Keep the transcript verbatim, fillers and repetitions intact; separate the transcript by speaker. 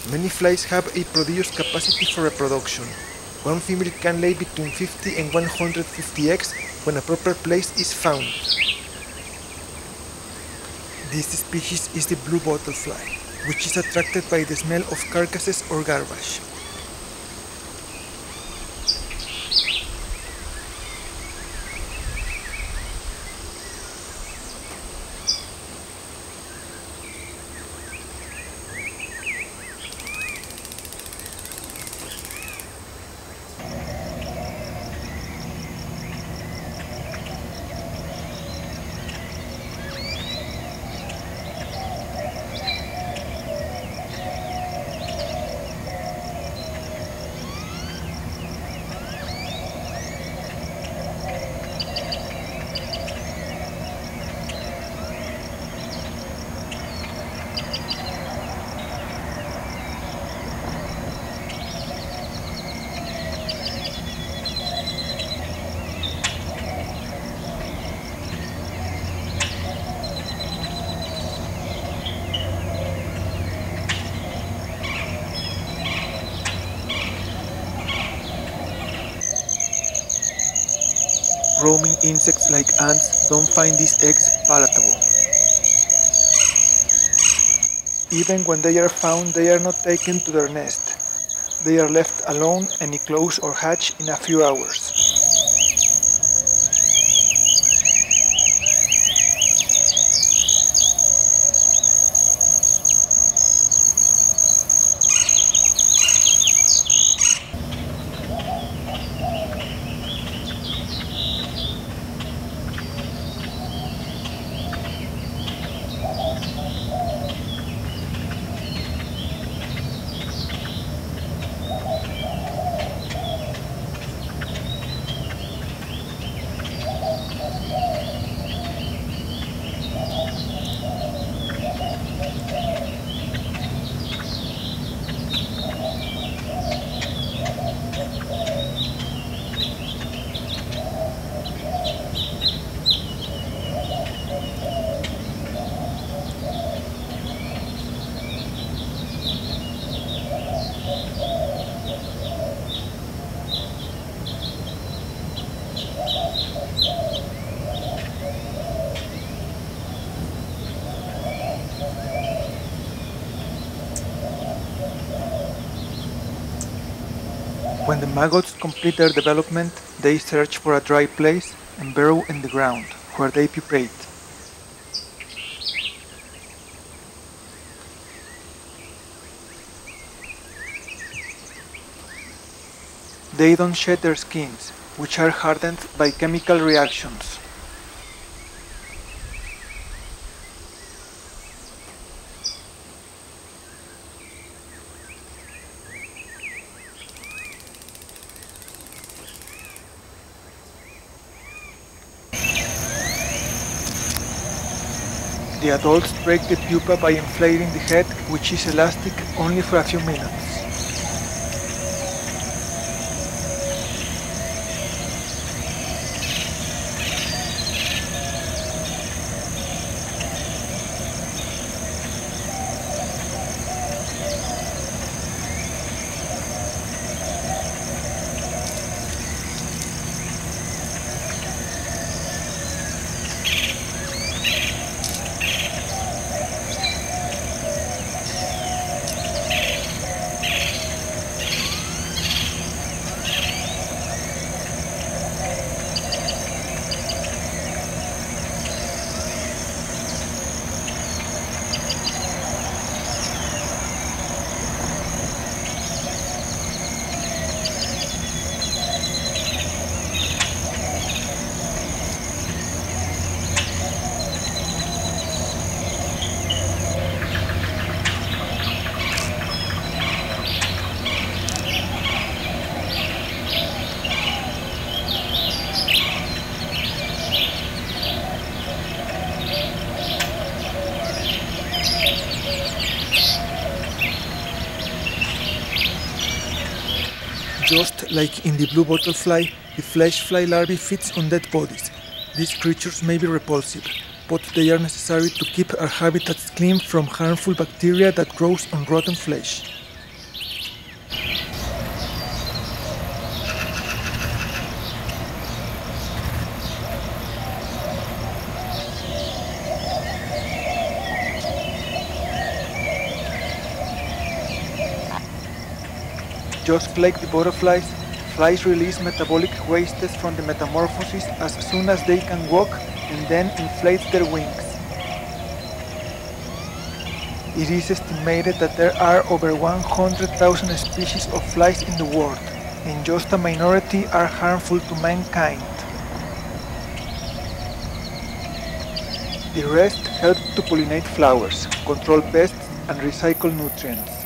Speaker 1: Many flies have a produced capacity for reproduction. One female can lay between fifty and one hundred fifty eggs when a proper place is found. This species is the blue bottlefly, which is attracted by the smell of carcasses or garbage. Roaming insects like ants don't find these eggs palatable. Even when they are found, they are not taken to their nest. They are left alone and eclose or hatch in a few hours. When the maggots complete their development, they search for a dry place and burrow in the ground, where they pupate. They don't shed their skins, which are hardened by chemical reactions. The adults break the pupa by inflating the head, which is elastic only for a few minutes. Just like in the blue bottlefly, the flesh fly larvae feeds on dead bodies. These creatures may be repulsive, but they are necessary to keep our habitats clean from harmful bacteria that grows on rotten flesh. Just like the butterflies, flies release metabolic wastes from the metamorphosis as soon as they can walk and then inflate their wings. It is estimated that there are over one hundred thousand species of flies in the world, and just a minority are harmful to mankind. The rest help to pollinate flowers, control pests, and recycle nutrients.